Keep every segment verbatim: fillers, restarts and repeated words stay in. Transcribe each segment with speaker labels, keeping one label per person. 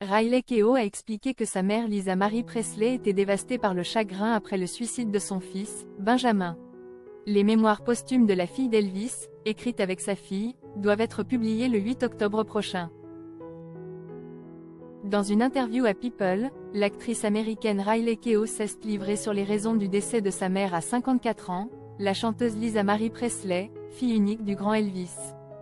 Speaker 1: Riley Keough a expliqué que sa mère Lisa Marie Presley était dévastée par le chagrin après le suicide de son fils, Benjamin. Les mémoires posthumes de la fille d'Elvis, écrites avec sa fille, doivent être publiées le huit octobre prochain. Dans une interview à People, l'actrice américaine Riley Keough s'est livrée sur les raisons du décès de sa mère à cinquante-quatre ans, la chanteuse Lisa Marie Presley, fille unique du grand Elvis.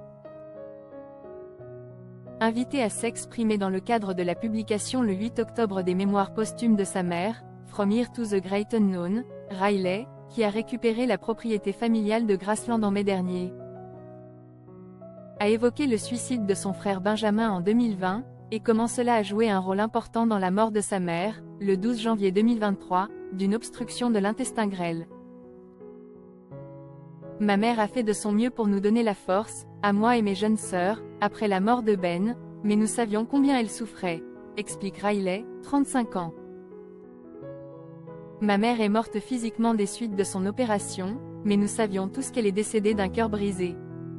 Speaker 1: Invitée à s'exprimer dans le cadre de la publication le huit octobre des mémoires posthumes de sa mère, From Here to the Great Unknown, Riley, qui a récupéré la propriété familiale de Graceland en mai dernier, a évoqué le suicide de son frère Benjamin en deux mille vingt, et comment cela a joué un rôle important dans la mort de sa mère, le douze janvier deux mille vingt-trois, d'une obstruction de l'intestin grêle. Ma mère a fait de son mieux pour nous donner la force, à moi et mes jeunes sœurs, après la mort de Ben, mais nous savions combien elle souffrait, explique Riley, trente-cinq ans. Ma mère est morte physiquement des suites de son opération, mais nous savions tous qu'elle est décédée d'un cœur brisé.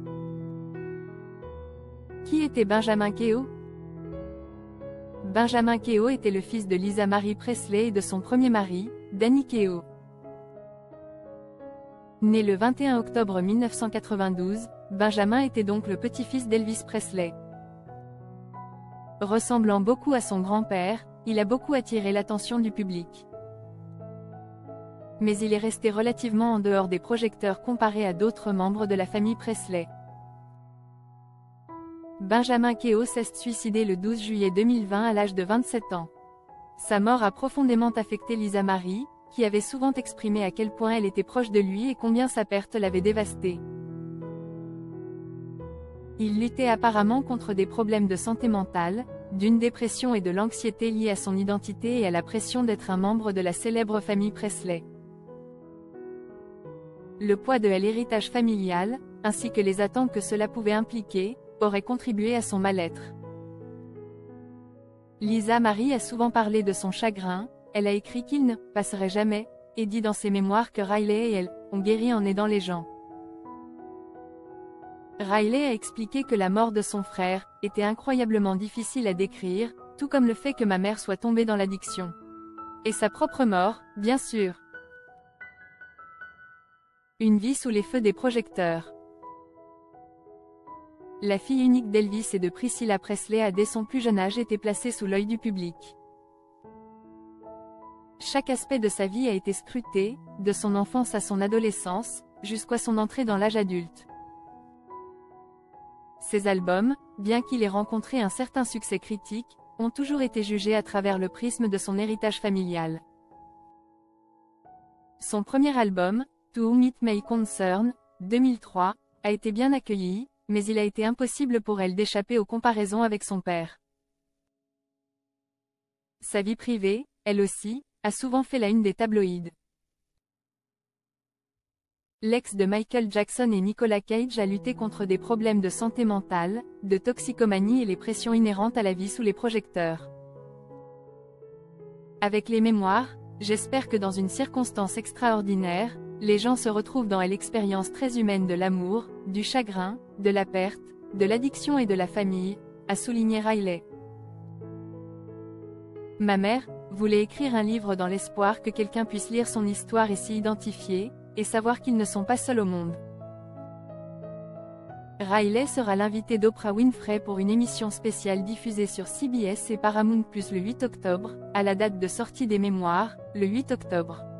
Speaker 1: Qui était Benjamin Keough? Benjamin Keough était le fils de Lisa Marie Presley et de son premier mari, Danny Keough. Né le vingt et un octobre mille neuf cent quatre-vingt-douze, Benjamin était donc le petit-fils d'Elvis Presley. Ressemblant beaucoup à son grand-père, il a beaucoup attiré l'attention du public. Mais il est resté relativement en dehors des projecteurs comparé à d'autres membres de la famille Presley. Benjamin Keough s'est suicidé le douze juillet deux mille vingt à l'âge de vingt-sept ans. Sa mort a profondément affecté Lisa Marie, qui avait souvent exprimé à quel point elle était proche de lui et combien sa perte l'avait dévasté. Il luttait apparemment contre des problèmes de santé mentale, d'une dépression et de l'anxiété liées à son identité et à la pression d'être un membre de la célèbre famille Presley. Le poids de l'héritage familial, ainsi que les attentes que cela pouvait impliquer, auraient contribué à son mal-être. Lisa Marie a souvent parlé de son chagrin, elle a écrit qu'il ne passerait jamais, et dit dans ses mémoires que Riley et elle ont guéri en aidant les gens. Riley a expliqué que la mort de son frère était incroyablement difficile à décrire, tout comme le fait que ma mère soit tombée dans l'addiction. Et sa propre mort, bien sûr. Une vie sous les feux des projecteurs. La fille unique d'Elvis et de Priscilla Presley a dès son plus jeune âge été placée sous l'œil du public. Chaque aspect de sa vie a été scruté, de son enfance à son adolescence, jusqu'à son entrée dans l'âge adulte. Ses albums, bien qu'il ait rencontré un certain succès critique, ont toujours été jugés à travers le prisme de son héritage familial. Son premier album, To Whom It May Concern, deux mille trois, a été bien accueilli, mais il a été impossible pour elle d'échapper aux comparaisons avec son père. Sa vie privée, elle aussi, a souvent fait la une des tabloïds. L'ex de Michael Jackson et Nicolas Cage a lutté contre des problèmes de santé mentale, de toxicomanie et les pressions inhérentes à la vie sous les projecteurs. Avec les mémoires, j'espère que dans une circonstance extraordinaire, les gens se retrouvent dans l'expérience très humaine de l'amour, du chagrin, de la perte, de l'addiction et de la famille, a souligné Riley. Ma mère voulait écrire un livre dans l'espoir que quelqu'un puisse lire son histoire et s'y identifier, et savoir qu'ils ne sont pas seuls au monde. Riley sera l'invité d'Oprah Winfrey pour une émission spéciale diffusée sur C B S et Paramount Plus le huit octobre, à la date de sortie des mémoires, le huit octobre.